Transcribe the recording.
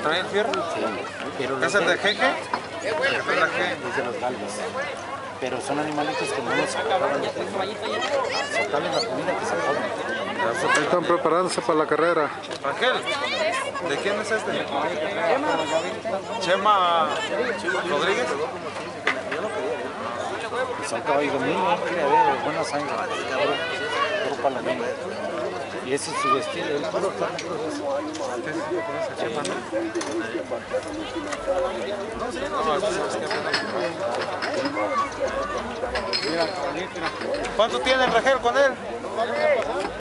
¿Trae el fierro? Sí, pero ¿Es el de jeje? es de los galgos. Pero son animalitos que no nos acaban de sacarle la comida que se acaban. Están preparándose para la carrera. Raquel, ¿de quién es este? Chema Rodríguez. Son caballos míos, quiere ver, de buena sangre, puro palomino. Y ese es su estilo, el puro ¿Cuánto tiene Raquel con él?